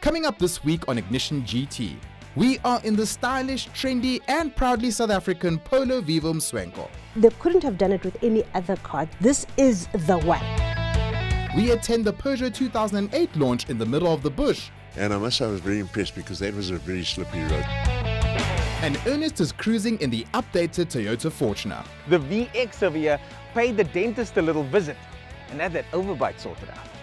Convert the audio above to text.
Coming up this week on Ignition GT, we are in the stylish, trendy and proudly South African Polo Vivo Mswenko. They couldn't have done it with any other car. This is the one. We attend the Peugeot 2008 launch in the middle of the bush. And I must say I was very impressed because that was a very slippery road. And Ernest is cruising in the updated Toyota Fortuner. The VX over here paid the dentist a little visit and had that overbite sorted out.